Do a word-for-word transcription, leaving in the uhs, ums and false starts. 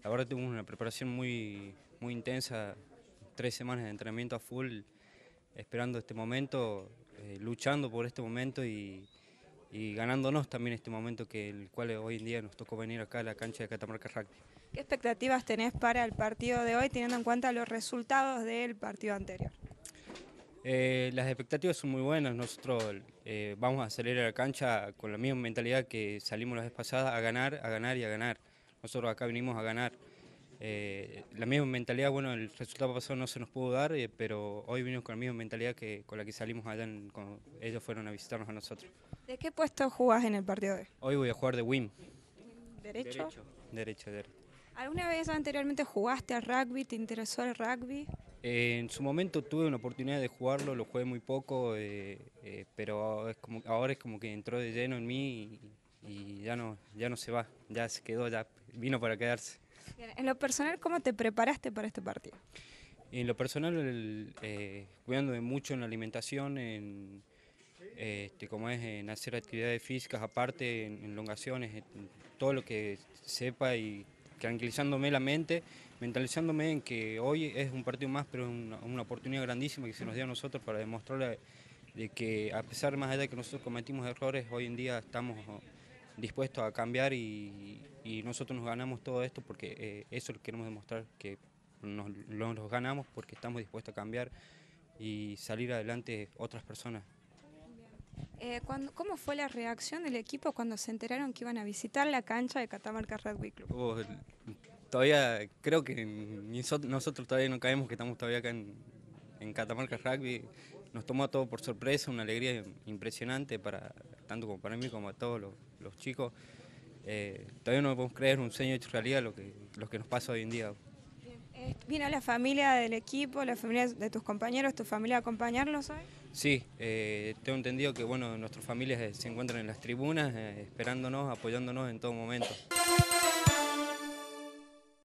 la verdad tuvimos una preparación muy, muy intensa, tres semanas de entrenamiento a full, esperando este momento, eh, luchando por este momento y, y ganándonos también este momento que el cual hoy en día nos tocó venir acá a la cancha de Catamarca Rugby. ¿Qué expectativas tenés para el partido de hoy, teniendo en cuenta los resultados del partido anterior? Eh, las expectativas son muy buenas, nosotros eh, vamos a salir a la cancha con la misma mentalidad que salimos la vez pasada, a ganar, a ganar y a ganar. Nosotros acá vinimos a ganar. Eh, la misma mentalidad, bueno, el resultado pasado no se nos pudo dar, eh, pero hoy vinimos con la misma mentalidad que con la que salimos allá en, cuando ellos fueron a visitarnos a nosotros. ¿De qué puesto jugás en el partido de hoy? Hoy voy a jugar de wing. ¿Derecho? Derecho, derecho, derecho. ¿Alguna vez anteriormente jugaste al rugby? ¿Te interesó el rugby? Eh, en su momento tuve una oportunidad de jugarlo, lo jugué muy poco, eh, eh, pero es como, ahora es como que entró de lleno en mí y, y ya, no, ya no se va, ya se quedó, ya vino para quedarse. Bien, en lo personal, ¿cómo te preparaste para este partido? En lo personal, el, eh, cuidándome mucho en la alimentación, en, eh, este, como es, en hacer actividades físicas aparte, en, en elongaciones, en todo lo que sepa y tranquilizándome la mente, mentalizándome en que hoy es un partido más, pero una, una oportunidad grandísima que se nos dio a nosotros para demostrarle de que a pesar más allá de que nosotros cometimos errores, hoy en día estamos dispuestos a cambiar y, y nosotros nos ganamos todo esto porque eh, eso lo queremos demostrar, que nos lo, los ganamos porque estamos dispuestos a cambiar y salir adelante otras personas. Eh, cuando, ¿Cómo fue la reacción del equipo cuando se enteraron que iban a visitar la cancha de Catamarca Rugby Club? Oh, todavía creo que ni so, nosotros todavía no caemos que estamos todavía acá en, en Catamarca Rugby. Nos tomó todo por sorpresa, una alegría impresionante para tanto como para mí como a todos los, los chicos. Eh, todavía no podemos creer, un sueño hecho realidad lo que, lo que nos pasa hoy en día. Eh, ¿Vino la familia del equipo, la familia de tus compañeros, tu familia a acompañarlos hoy? Sí, eh, tengo entendido que bueno, nuestras familias se encuentran en las tribunas, eh, esperándonos, apoyándonos en todo momento.